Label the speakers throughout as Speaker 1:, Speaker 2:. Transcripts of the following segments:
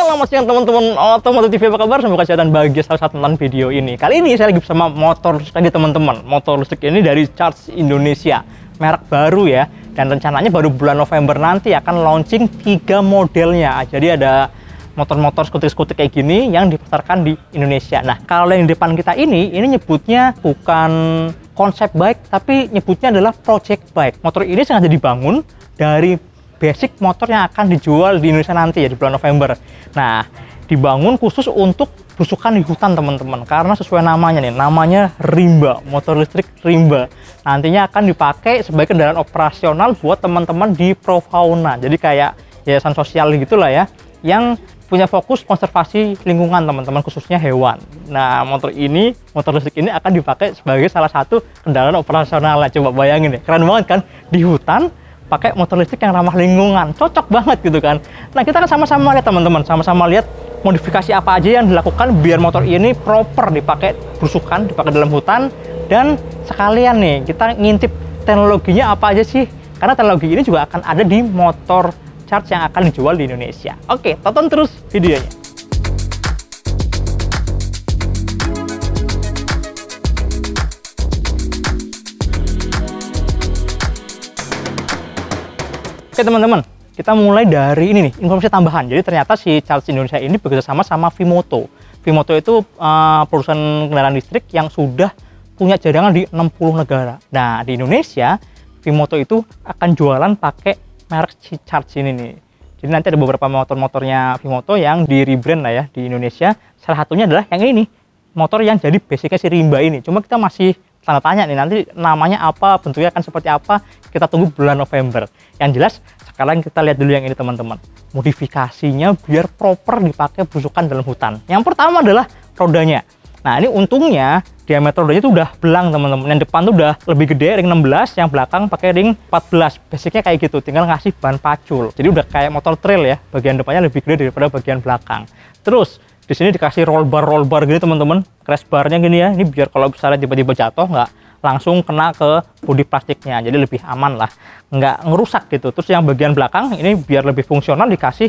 Speaker 1: Selamat siang teman-teman Otomotif TV, apa kabar? Semoga sehat dan bahagia selalu saat nonton video ini. Kali ini saya lagi bersama motor listrik lagi teman-teman. Motor listrik ini dari Charge Indonesia, merek baru ya. Dan rencananya baru bulan November nanti akan launching 3 modelnya. Jadi ada motor-motor skuter-skuter kayak gini yang dipasarkan di Indonesia. Nah, kalau yang di depan kita ini nyebutnya bukan konsep bike, tapi nyebutnya adalah project bike. Motor ini sengaja dibangun dari basic motor yang akan dijual di Indonesia nanti ya di bulan November. Nah, dibangun khusus untuk belusukan di hutan teman-teman, karena sesuai namanya nih, namanya Rimba, motor listrik Rimba. Nantinya akan dipakai sebagai kendaraan operasional buat teman-teman di pro fauna. Jadi kayak yayasan sosial gitulah ya, yang punya fokus konservasi lingkungan teman-teman, khususnya hewan. Nah, motor listrik ini akan dipakai sebagai salah satu kendaraan operasional. Coba bayangin deh, keren banget kan, di hutan pakai motor listrik yang ramah lingkungan, cocok banget gitu kan. Nah, kita kan sama-sama lihat teman-teman, sama-sama lihat modifikasi apa aja yang dilakukan biar motor ini proper dipakai belusukan, dipakai dalam hutan. Dan sekalian nih kita ngintip teknologinya apa aja sih, karena teknologi ini juga akan ada di motor Charge yang akan dijual di Indonesia. Oke, tonton terus videonya. Oke teman-teman, kita mulai dari ini nih, informasi tambahan. Jadi ternyata si Charge Indonesia ini bekerjasama sama Vimoto. Vimoto itu perusahaan kendaraan listrik yang sudah punya jaringan di 60 negara. Nah, di Indonesia, Vimoto itu akan jualan pakai merek si Charge ini nih. Jadi nanti ada beberapa motor-motornya Vimoto yang di rebrand lah ya di Indonesia. Salah satunya adalah yang ini nih, motor yang jadi basicnya si Rimba ini. Cuma kita masih tanda tanya nih, nanti namanya apa, bentuknya akan seperti apa, kita tunggu bulan November. Yang jelas, sekarang kita lihat dulu yang ini teman-teman. Modifikasinya biar proper dipakai belusukan dalam hutan. Yang pertama adalah rodanya. Nah, ini untungnya diameter rodanya itu udah belang teman-teman. Yang depan tuh udah lebih gede, ring 16, yang belakang pakai ring 14. Basicnya kayak gitu, tinggal ngasih ban pacul. Jadi udah kayak motor trail ya, bagian depannya lebih gede daripada bagian belakang. Terus di sini dikasih roll bar gini teman-teman, crash barnya gini ya. Ini biar kalau misalnya tiba-tiba jatuh nggak langsung kena ke bodi plastiknya, jadi lebih aman lah, nggak ngerusak gitu. Terus yang bagian belakang ini biar lebih fungsional dikasih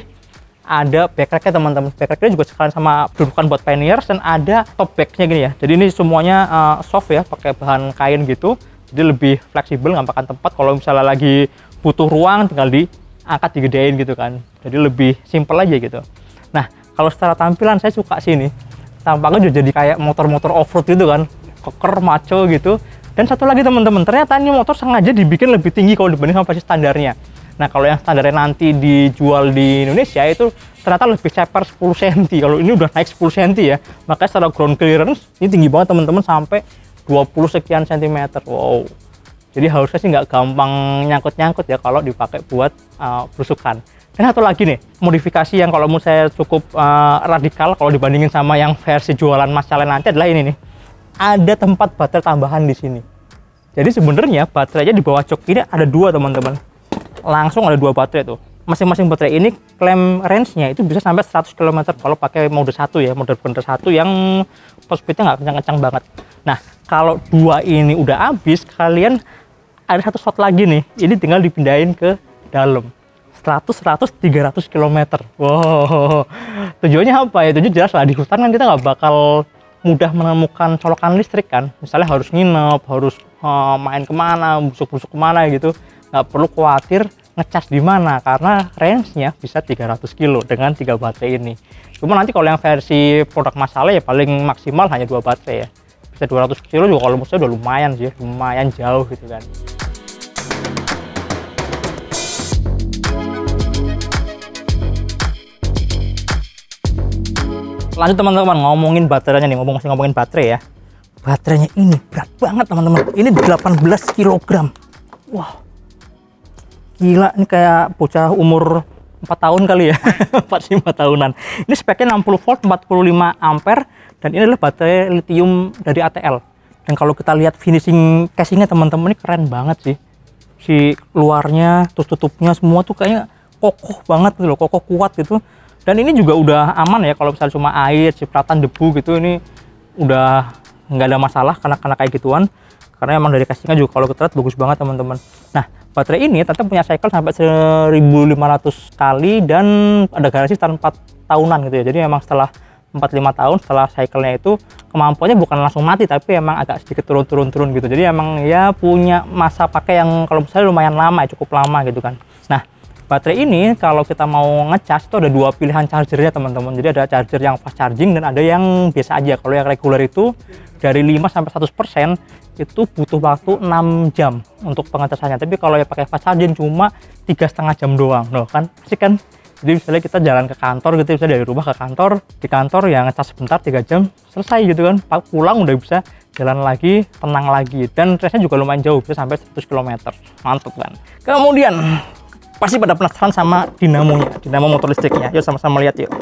Speaker 1: ada backracknya teman-teman. Backracknya juga sekalian sama dudukan buat panniers, dan ada top backnya gini ya. Jadi ini semuanya soft ya, pakai bahan kain gitu, jadi lebih fleksibel, nggak makan tempat. Kalau misalnya lagi butuh ruang tinggal diangkat digedein gitu kan, jadi lebih simple aja gitu. Nah, kalau secara tampilan saya suka sih ini, tampaknya jadi kayak motor-motor off-road gitu kan, keker, maco gitu. Dan satu lagi teman-teman, ternyata ini motor sengaja dibikin lebih tinggi kalau dibanding sama versi standarnya. Nah, kalau yang standarnya nanti dijual di Indonesia itu ternyata lebih ceper 10 cm. Kalau ini udah naik 10 cm ya, makanya secara ground clearance ini tinggi banget teman-teman, sampai 20 sekian cm. Wow. Jadi harusnya sih nggak gampang nyangkut-nyangkut ya kalau dipakai buat belusukan. Dan satu lagi nih, modifikasi yang kalau menurut saya cukup radikal kalau dibandingin sama yang versi jualan Mas Calen nanti adalah ini nih. Ada tempat baterai tambahan di sini. Jadi sebenarnya baterainya di bawah jok ini ada 2 teman-teman. Langsung ada 2 baterai tuh. Masing-masing baterai ini klaim range-nya itu bisa sampai 100 km kalau pakai mode 1 ya, mode bener 1 yang top speed-nya nggak kencang-kencang banget. Nah, kalau 2 ini udah habis, kalian ada satu slot lagi nih. Ini tinggal dipindahin ke dalam. 100, 300 km. Wow. Tujuannya apa ya? Tujuannya jelas lah, di hutan kan kita nggak bakal mudah menemukan colokan listrik kan. Misalnya harus nginep, harus main kemana, busuk-busuk kemana gitu. Nggak perlu khawatir ngecas di mana, karena range-nya bisa 300 kilo dengan 3 baterai ini. Cuma nanti kalau yang versi produk masalah ya paling maksimal hanya 2 baterai ya. Bisa 200 kilo juga kalau menurut saya udah lumayan sih, lumayan jauh gitu kan. Lanjut teman-teman, ngomongin baterainya nih, ngomongin baterai ya. Baterainya ini berat banget teman-teman. Ini 18 kg. Wah. Gila, ini kayak bocah umur 4 tahun kali ya. 4-5 tahunan. Ini speknya 60 volt, 45 ampere, dan ini adalah baterai lithium dari ATL. Dan kalau kita lihat finishing casingnya teman-teman, ini keren banget sih. Si luarnya, terus tutupnya semua tuh kayaknya kokoh banget gitu loh, kokoh kuat gitu. Dan ini juga udah aman ya, kalau misalnya cuma air, cipratan, debu gitu, ini udah nggak ada masalah karena kayak gituan. karena emang dari casingnya juga kalau kita lihat bagus banget teman-teman. Nah, baterai ini ternyata punya cycle sampai 1500 kali dan ada garansi sekitar 4 tahunan gitu ya. Jadi emang setelah 4-5 tahun setelah cycle-nya itu kemampuannya bukan langsung mati, tapi emang agak sedikit turun gitu. Jadi emang ya punya masa pakai yang kalau misalnya lumayan lama ya, cukup lama gitu kan. Nah, baterai ini kalau kita mau ngecas itu ada dua pilihan chargernya teman-teman. Jadi ada charger yang fast charging dan ada yang biasa aja. Kalau yang reguler itu dari 5 sampai 100% itu butuh waktu 6 jam untuk pengecasannya. Tapi kalau yang pakai fast charging cuma 3,5 jam doang. Loh kan asik kan? Jadi misalnya kita jalan ke kantor gitu, bisa dari rumah ke kantor, di kantor ya ngecas sebentar 3 jam selesai gitu kan. Pulang udah bisa jalan lagi, tenang lagi, dan range-nya juga lumayan jauh, bisa sampai 100 km. Mantap kan. Kemudian pasti pada penasaran sama dinamonya, dinamo motor listriknya. Yuk sama-sama lihat yuk.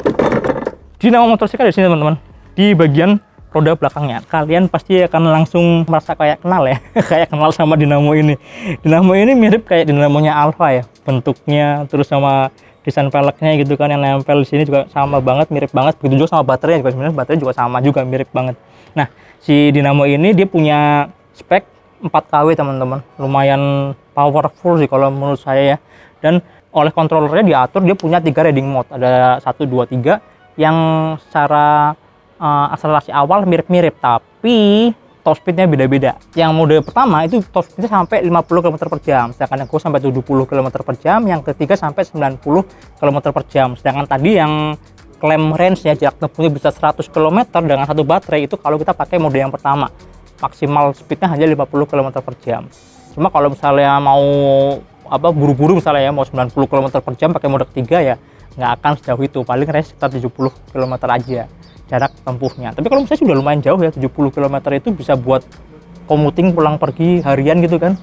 Speaker 1: Dinamo motor listriknya di sini teman-teman, di bagian roda belakangnya. Kalian pasti akan langsung merasa kayak kenal ya, kayak kenal sama dinamo ini. Dinamo ini mirip kayak dinamonya Alfa ya, bentuknya, terus sama desain peleknya gitu kan, yang nempel di sini juga sama banget, mirip banget. Begitu juga sama baterainya juga, sebenarnya baterai juga sama juga, mirip banget. Nah, si dinamo ini dia punya spek 4 kW teman-teman, lumayan powerful sih kalau menurut saya ya. Dan oleh controllernya diatur dia punya 3 riding mode, ada 1, 2, 3 yang secara akselerasi awal mirip-mirip, tapi top speednya beda-beda. Yang mode pertama itu top speednya sampai 50 km per jam, sedangkan yang kedua sampai 70 km per jam, yang ketiga sampai 90 km per jam. Sedangkan tadi yang klaim range ya, jarak tempuhnya bisa 100 km dengan satu baterai, itu kalau kita pakai mode yang pertama, maksimal speednya hanya 50 km per jam. Cuma kalau misalnya mau buru-buru misalnya ya, mau 90 km per jam pakai mode ketiga ya nggak akan sejauh itu, paling range sekitar 70 km aja jarak tempuhnya. Tapi kalau misalnya sudah lumayan jauh ya, 70 km itu bisa buat commuting pulang pergi harian gitu kan,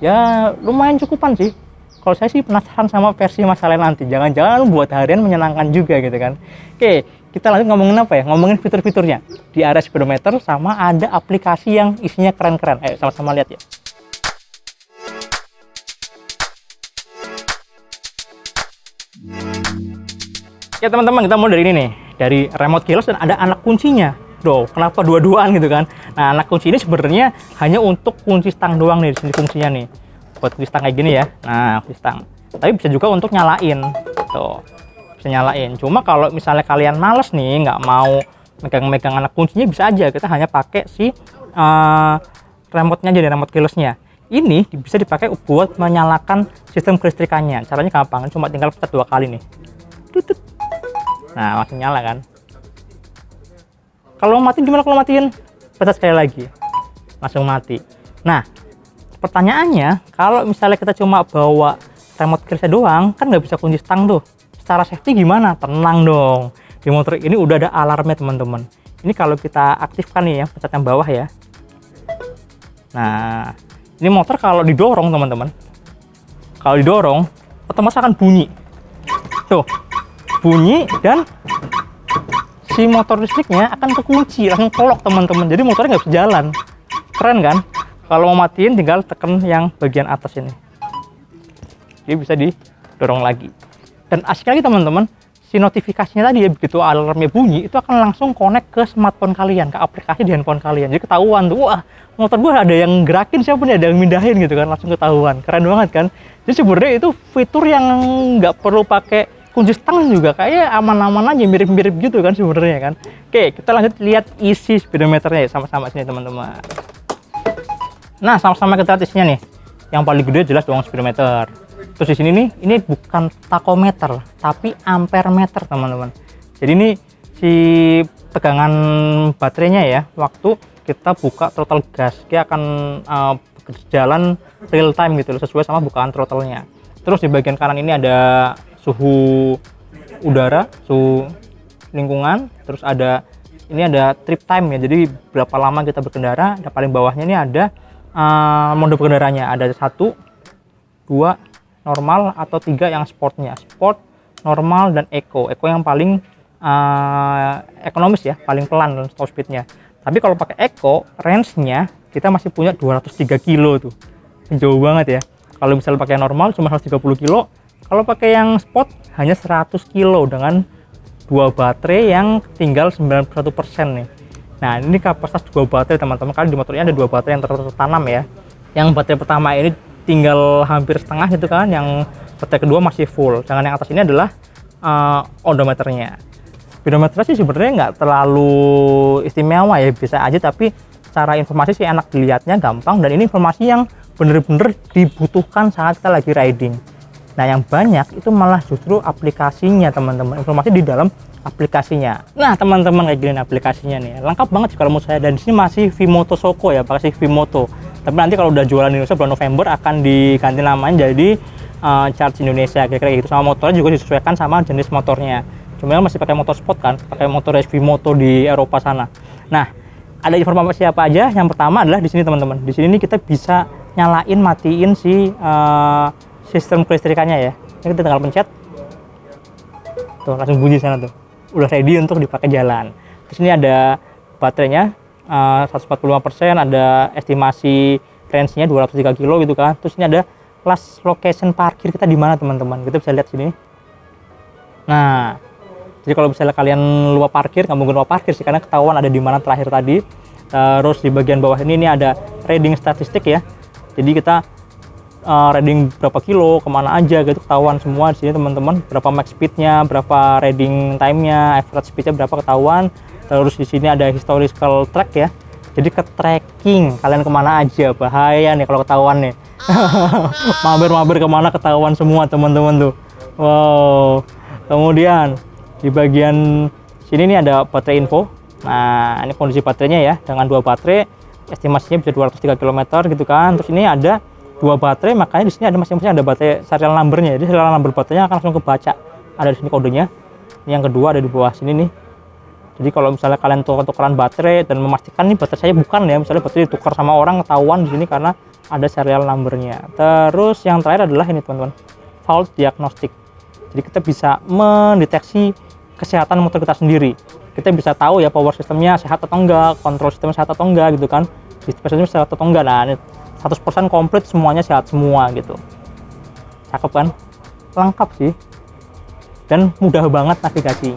Speaker 1: ya lumayan cukupan sih. Kalau saya sih penasaran sama versi masalahnya nanti, jangan-jangan buat harian menyenangkan juga gitu kan. Oke, kita lanjut ngomongin apa ya, ngomongin fitur-fiturnya. Di area speedometer sama ada aplikasi yang isinya keren-keren. Ayo sama-sama lihat ya. Ya teman-teman, kita mulai dari ini nih, dari remote keyless dan ada anak kuncinya. Doh, kenapa dua-duaan gitu kan? Nah, anak kunci ini sebenarnya hanya untuk kunci stang doang nih, di sini fungsinya nih. Buat kunci stang kayak gini ya. Nah, kunci stang. Tapi bisa juga untuk nyalain. Tuh, bisa nyalain. Cuma kalau misalnya kalian males nih, nggak mau megang-megang anak kuncinya, bisa aja. Kita hanya pakai si remote-nya aja, remote keyless-nya. Ini bisa dipakai buat menyalakan sistem kelistrikannya. Caranya gampang, cuma tinggal pencet 2 kali nih. Tutut. Nah, langsung nyala kan. Kalau mau matiin gimana? Kalau matiin pencet sekali lagi, langsung mati. Nah, pertanyaannya, kalau misalnya kita cuma bawa remote keyless doang, kan nggak bisa kunci stang tuh. Secara safety gimana? Tenang dong, di motor ini udah ada alarmnya teman-teman. Ini kalau kita aktifkan nih ya, pencet yang bawah ya. Nah, ini motor kalau didorong teman-teman, kalau didorong otomatis akan bunyi. Tuh, bunyi dan si motor listriknya akan kekunci, langsung kolok teman-teman. Jadi motornya nggak bisa jalan. Keren kan? Kalau mau matiin tinggal tekan yang bagian atas ini. Dia bisa didorong lagi. Dan asik lagi teman-teman, si notifikasinya tadi ya, begitu alarmnya bunyi itu akan langsung connect ke smartphone kalian, ke aplikasi di handphone kalian. Jadi ketahuan tuh, wah motor gua ada yang gerakin, siapa nih, ada yang mindahin gitu kan, langsung ketahuan. Keren banget kan? Jadi sebenarnya itu fitur yang nggak perlu pakai kunci stang juga, kayak aman-aman aja, mirip-mirip gitu kan sebenarnya kan. Oke, kita lanjut lihat isi speedometernya ya, sama-sama sini teman-teman. Nah, sama-sama kita lihat isinya nih. Yang paling gede jelas dong speedometer. Terus di sini nih, ini bukan takometer, tapi ampermeter teman-teman. Jadi ini si tegangan baterainya ya, waktu kita buka throttle gas, dia akan berjalan real time gitu loh, sesuai sama bukaan throttle-nya. Terus di bagian kanan ini ada suhu udara, suhu lingkungan, terus ada ini ada trip time ya, jadi berapa lama kita berkendara. Dan paling bawahnya ini ada mode berkendaranya, ada 1, 2 normal atau 3 yang sportnya, sport, normal, dan eco. Eco yang paling ekonomis ya, paling pelan dan top speednya. Tapi kalau pakai eco, range-nya kita masih punya 203 kilo tuh, jauh banget ya. Kalau misalnya pakai normal cuma 130 kilo, kalau pakai yang sport hanya 100 kilo dengan 2 baterai yang tinggal 91% nih. Nah, ini kapasitas 2 baterai teman-teman. Kali di motor ini ada 2 baterai yang tertanam ya. Yang baterai pertama ini tinggal hampir setengah gitu kan, yang baterai kedua masih full. Jangan yang atas ini adalah odometernya. Speedometernya sih sebenarnya nggak terlalu istimewa ya, bisa aja, tapi cara informasi sih enak dilihatnya, gampang, dan ini informasi yang bener-bener dibutuhkan saat kita lagi riding. Nah, yang banyak itu malah justru aplikasinya teman-teman, informasi di dalam aplikasinya. Nah teman-teman, kayak gini aplikasinya nih, lengkap banget sih kalau menurut saya. Dan di sini masih Vimoto Shoko ya, pakai Vimoto. Tapi nanti kalau udah jualan di Indonesia bulan November akan diganti namanya jadi Charge Indonesia, kira-kira gitu. Sama motornya juga disesuaikan sama jenis motornya. Cuma masih pakai motor sport kan, pakai motor Vimoto di Eropa sana. Nah, ada informasi apa aja? Yang pertama adalah di sini teman-teman. Di sini nih kita bisa nyalain, matiin si sistem kelistrikannya ya. Ini kita tinggal pencet, tuh langsung bunyi sana tuh. Udah ready untuk dipakai jalan. Terus ini ada baterainya 145%, ada estimasi range-nya 203 kilo gitu kan. Terus ini ada last location parkir kita di mana teman-teman. Kita bisa lihat sini. Nah, jadi kalau misalnya kalian lupa parkir, nggak mungkin lupa parkir sih, karena ketahuan ada di mana terakhir tadi. Terus di bagian bawah ini ada reading statistik ya. Jadi kita reading berapa kilo, kemana aja gitu, ketahuan semua di sini teman-teman. Berapa max speednya, berapa reading time-nya, average speednya berapa ketahuan. Terus di sini ada historical track ya. Jadi ke tracking kalian kemana aja, bahaya nih kalau ketahuan nih. Mampir-mampir kemana ketahuan semua teman-teman tuh. Wow. Kemudian di bagian sini nih ada baterai info. Nah, ini kondisi baterainya ya, dengan 2 baterai estimasinya bisa 203 km gitu kan. Terus ini ada 2 baterai, makanya di sini ada masing-masing ada baterai serial number-nya. Jadi serial number baterainya akan langsung kebaca. Ada di sini kodenya. Ini yang kedua ada di bawah sini nih. Jadi kalau misalnya kalian tukeran baterai dan memastikan nih baterai saya bukan ya, misalnya baterai ditukar sama orang, ketahuan di sini karena ada serial number-nya. Terus yang terakhir adalah ini teman-teman, fault diagnostic. Jadi kita bisa mendeteksi kesehatan motor kita sendiri. Kita bisa tahu ya power sistemnya sehat atau enggak, kontrol sistemnya sehat atau enggak gitu kan, sistemnya sehat atau enggak. Nah, ini 100% komplit, semuanya sehat semua gitu. Cakep kan? Lengkap sih. Dan mudah banget navigasinya.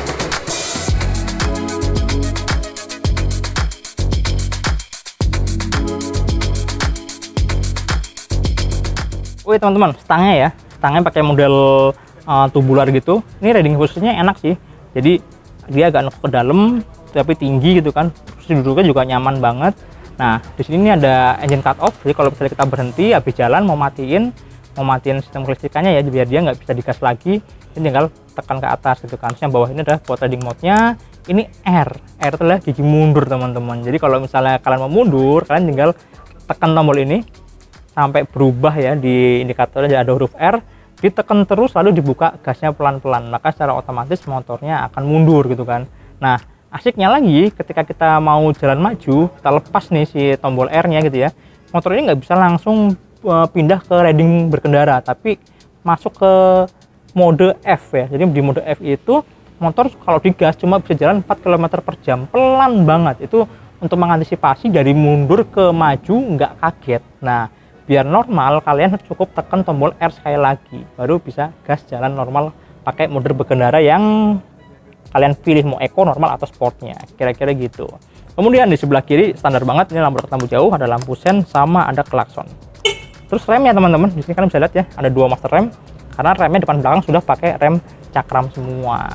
Speaker 1: Wih teman-teman, stangnya ya. Stangnya pakai model tubular gitu. Ini riding posisinya enak sih. Jadi dia agak nekuk ke dalam tapi tinggi gitu kan. Terus duduknya juga nyaman banget. Nah, di sini ini ada engine cut off. Jadi kalau misalnya kita berhenti habis jalan mau matiin sistem kelistrikannya ya, biar dia nggak bisa digas lagi. Ini tinggal tekan ke atas gitu kan. Terus yang bawah ini adalah buat riding mode-nya. Ini R itu adalah gigi mundur teman-teman. Jadi kalau misalnya kalian mau mundur, kalian tinggal tekan tombol ini sampai berubah ya, di indikatornya ada huruf R. Ditekan terus lalu dibuka gasnya pelan-pelan, maka secara otomatis motornya akan mundur gitu kan. Nah, asiknya lagi ketika kita mau jalan maju, kita lepas nih si tombol R-nya gitu ya, motor ini nggak bisa langsung pindah ke riding berkendara, tapi masuk ke mode F ya. Jadi di mode F itu motor kalau digas cuma bisa jalan 4 km per jam, pelan banget. Itu untuk mengantisipasi dari mundur ke maju nggak kaget. Nah, biar normal, kalian cukup tekan tombol R sekali lagi, baru bisa gas jalan normal pakai mode berkendara yang kalian pilih, mau eco, normal, atau sportnya, kira-kira gitu. Kemudian di sebelah kiri standar banget, ini lampu lampu jauh, ada lampu sen, sama ada klakson. Terus remnya teman-teman, di sini kalian bisa lihat ya, ada 2 master rem, karena remnya depan belakang sudah pakai rem cakram semua.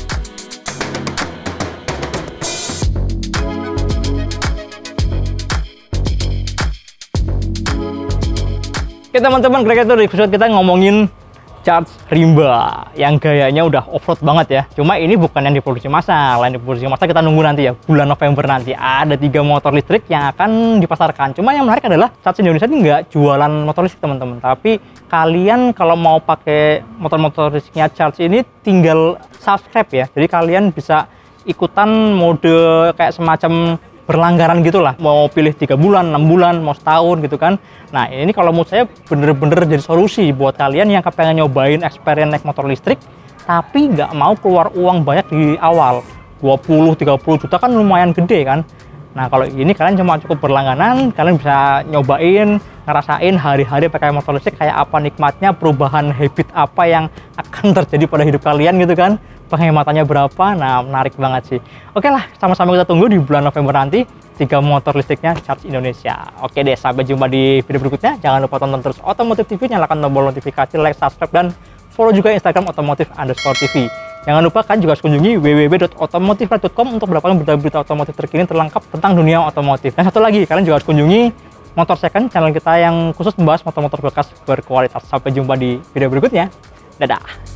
Speaker 1: Oke teman-teman, kira-kira itu di episode kita ngomongin Charge Rimba yang gayanya udah off-road banget ya. Cuma ini bukan yang diproduksi massal, yang diproduksi massal kita nunggu nanti ya, bulan November nanti ada 3 motor listrik yang akan dipasarkan. Cuma yang menarik adalah Charge Indonesia ini nggak jualan motor listrik teman-teman, tapi kalian kalau mau pakai motor-motor listriknya Charge ini tinggal subscribe ya. Jadi kalian bisa ikutan mode kayak semacam berlanggaran gitulah, mau pilih 3 bulan, 6 bulan, mau setahun gitu kan. Nah ini kalau menurut saya bener-bener jadi solusi buat kalian yang kepengen nyobain experience naik motor listrik tapi nggak mau keluar uang banyak di awal. 20-30 juta kan lumayan gede kan. Nah kalau ini kalian cuma cukup berlangganan, kalian bisa nyobain, ngerasain hari-hari pakai motor listrik kayak apa nikmatnya, perubahan habit apa yang akan terjadi pada hidup kalian gitu kan. penghematannya berapa. Nah, menarik banget sih. Oke lah, sama-sama kita tunggu di bulan November nanti 3 motor listriknya Charge Indonesia. Oke deh, sampai jumpa di video berikutnya. Jangan lupa tonton terus Otomotif TV, nyalakan tombol notifikasi, like, subscribe, dan follow juga Instagram otomotif_tv. Jangan lupa kan juga harus kunjungi www.otomotiflife.com untuk mendapatkan berita-berita otomotif terkini terlengkap tentang dunia otomotif. Dan satu lagi, kalian juga harus kunjungi Motor Second, channel kita yang khusus membahas motor-motor bekas berkualitas. Sampai jumpa di video berikutnya. Dadah!